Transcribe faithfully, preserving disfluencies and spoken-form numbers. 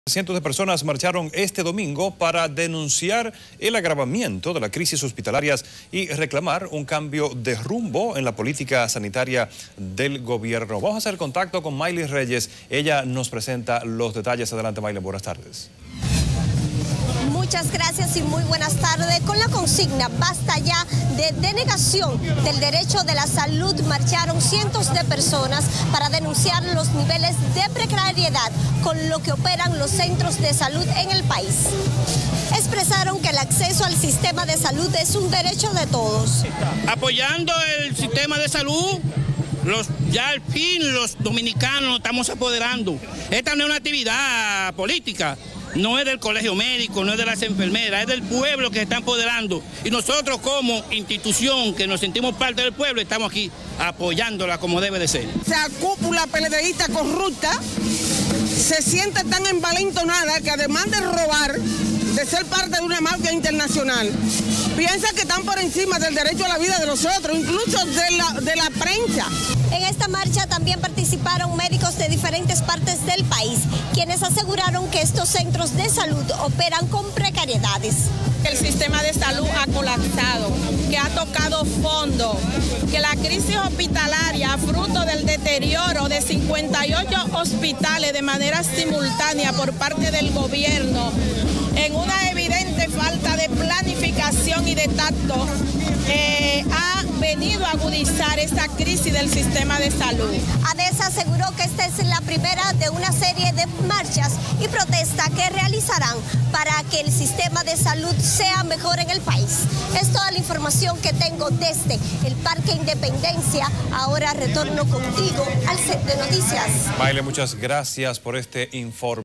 Cientos de personas marcharon este domingo para denunciar el agravamiento de la crisis hospitalarias y reclamar un cambio de rumbo en la política sanitaria del gobierno. Vamos a hacer contacto con Maylis Reyes. Ella nos presenta los detalles. Adelante, Maylis. Buenas tardes. Muchas gracias y muy buenas tardes. Con la consigna "Basta ya" de denegación del derecho de la salud, marcharon cientos de personas para denunciar los niveles de precariedad con lo que operan los centros de salud en el país. Expresaron que el acceso al sistema de salud es un derecho de todos. Apoyando el sistema de salud, los, ya al fin los dominicanos nos estamos apoderando. Esta no es una actividad política. No es del colegio médico, no es de las enfermeras, es del pueblo que se está empoderando. Y nosotros como institución que nos sentimos parte del pueblo, estamos aquí apoyándola como debe de ser. Esa cúpula peledeísta corrupta se siente tan envalentonada que además de robar, de ser parte de una marca internacional, piensa que están por encima del derecho a la vida de nosotros, incluso de la, de la prensa. En esta marcha también participaron médicos de diferentes partes del país, quienes aseguraron que estos centros de salud operan con precariedades. El sistema de salud ha colapsado, que ha tocado fondo, que la crisis hospitalaria, fruto del deterioro de cincuenta y ocho hospitales de manera simultánea por parte del gobierno, en una evidente falta de planificación y de tacto, eh, ha venido a agudizar esta crisis del sistema de salud. ADESA aseguró que esta es la primera de una serie de marchas y protestas que realizarán para que el sistema de salud sea mejor en el país. Es toda la información que tengo desde el Parque Independencia. Ahora retorno contigo al set de noticias. Maylis, muchas gracias por este informe.